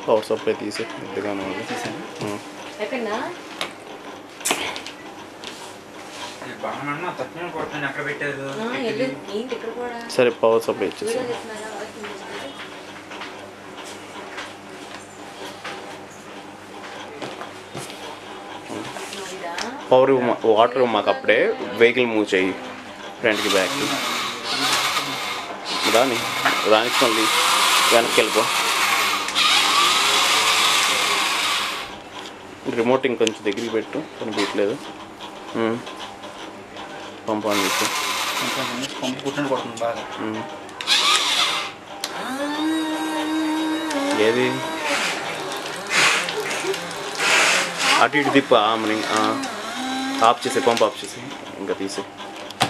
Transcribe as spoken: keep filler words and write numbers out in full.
Power supply తీసి పెద్దగానే ఉంది. సరే పవర్ సప్లై ఇచ్చేసి పవర్ వాటర్ మాకు అప్పుడే వెహికల్ మూవ్ చేయి ఫ్రంట్కి బ్యాక్కి రాని రానికి మళ్ళీ వెనక్కి వెళ్ళిపో. రిమోట్ ఇంకొంచెం దగ్గరికి పెట్టు కనిపించలేదు. పంపు అని చెప్పు. ఏది అటు ఇటు తిప్ప ఆమెని ఆఫ్ చేసే పంపు ఆఫ్ చేసి ఇంకా తీసే.